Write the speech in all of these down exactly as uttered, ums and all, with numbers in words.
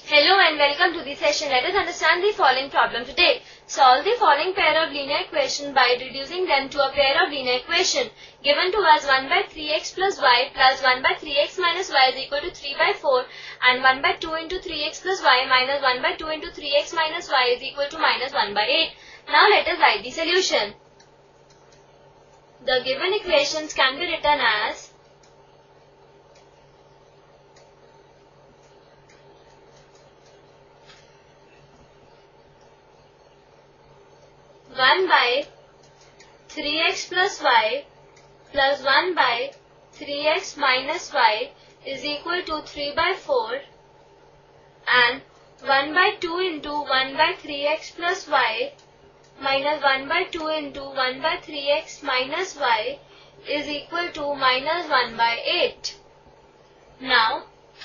Hello and welcome to the session. Let us understand the following problem today. Solve the following pair of linear equations by reducing them to a pair of linear equations. Given to us one by three x plus y plus one by three x minus y is equal to three by four and one by two into three x plus y minus one by two into three x minus y is equal to minus one by eight. Now let us write the solution. The given equations can be written as one by three x plus y plus one by three x minus y is equal to three by four and one by two into one by three x plus y minus one by two into one by three x minus y is equal to minus one by eight. Now,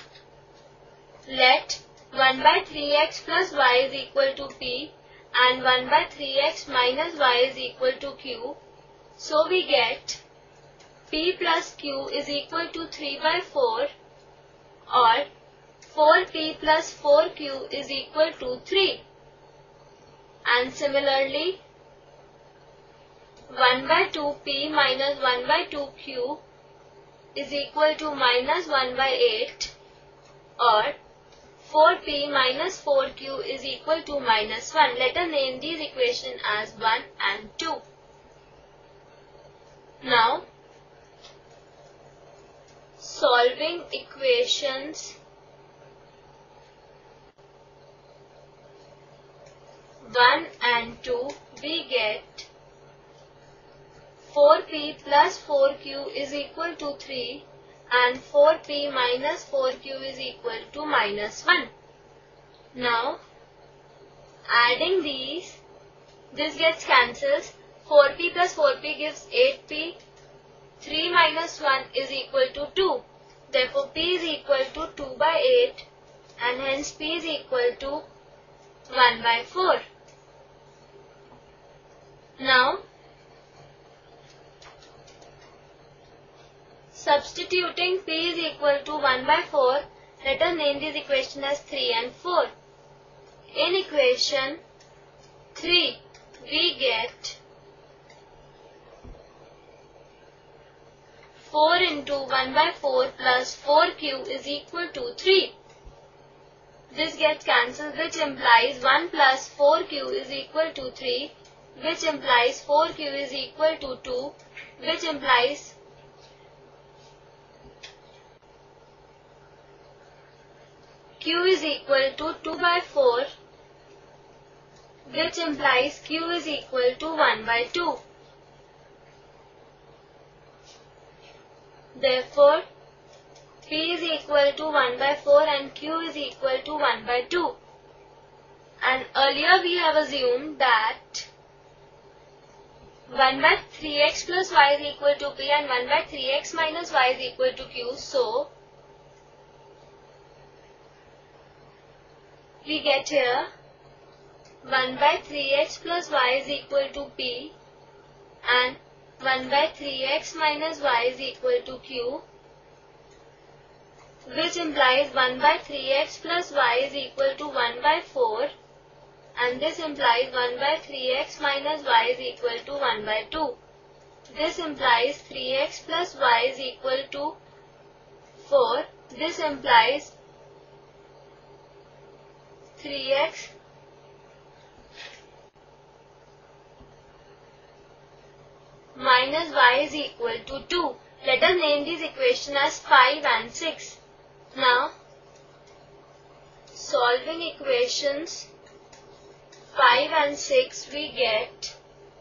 let one by three x plus y is equal to p and one by three x minus y is equal to q. So we get p plus q is equal to three by four or four p plus four q is equal to three. And similarly, one by two p minus one by two q is equal to minus one by eight or four p minus four q is equal to minus one. Let us name these equations as one and two. Now, solving equations one and two, we get four p plus four q is equal to three and four p minus four q is equal to minus one. Now, adding these, this gets cancelled. four p plus four p gives eight p. three minus one is equal to two. Therefore, p is equal to two by eight and hence p is equal to one by four. Now, substituting p is equal to one by four, let us name this equation as three and four. In equation three, we get four into one by four plus four q is equal to three. This gets cancelled, which implies one plus four q is equal to three, which implies four q is equal to two, which implies q is equal to two by four, which implies q is equal to one by two. Therefore, p is equal to one by four and q is equal to one by two. And earlier we have assumed that one by three x plus y is equal to p and one by three x minus y is equal to q. So, we get here one by three x plus y is equal to p and one by three x minus y is equal to q, which implies one by three x plus y is equal to one by four and this implies one by three x minus y is equal to one by two. This implies three x plus y is equal to four. This implies three x minus y is equal to two. Let us name these equations as five and six. Now, solving equations five and six, we get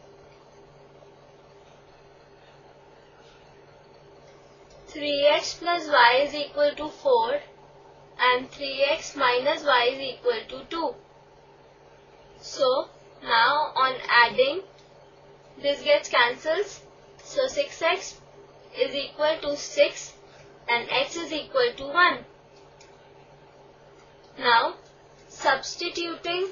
three x plus y is equal to four and three x minus y is equal to two. So, now on adding, this gets cancelled. So, six x is equal to six and x is equal to one. Now, substituting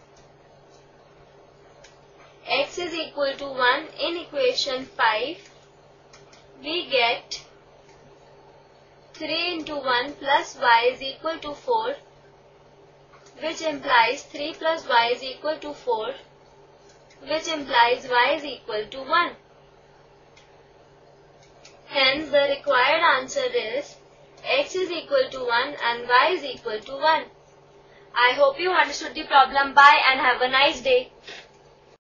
x is equal to one in equation five, we get three into one plus y is equal to four which implies three plus y is equal to four, which implies y is equal to one. Hence, the required answer is x is equal to one and y is equal to one. I hope you understood the problem. Bye and have a nice day.